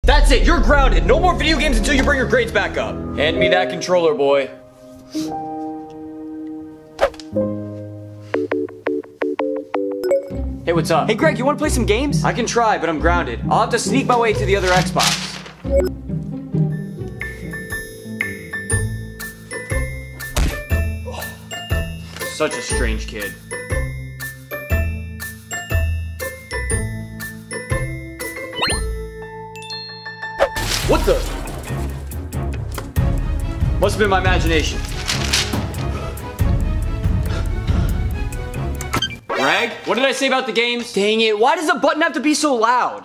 That's it, you're grounded. No more video games until you bring your grades back up. Hand me that controller, boy. Hey, what's up? Hey, Greg, you want to play some games? I can try, but I'm grounded. I'll have to sneak my way to the other Xbox. Such a strange kid. What the? Must have been my imagination. Greg, what did I say about the games? Dang it, why does the button have to be so loud?